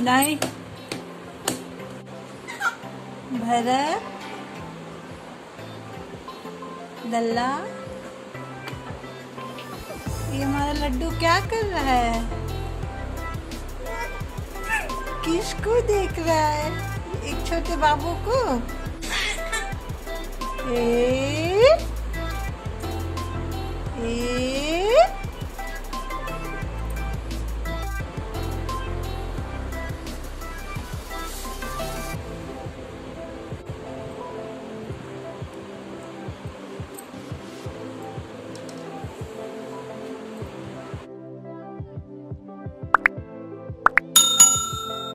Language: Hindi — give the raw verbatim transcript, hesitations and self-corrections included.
नहीं भरत दल्ला, ये हमारा लड्डू क्या कर रहा है? किसको देख रहा है? एक छोटे बाबू को। ए, ए,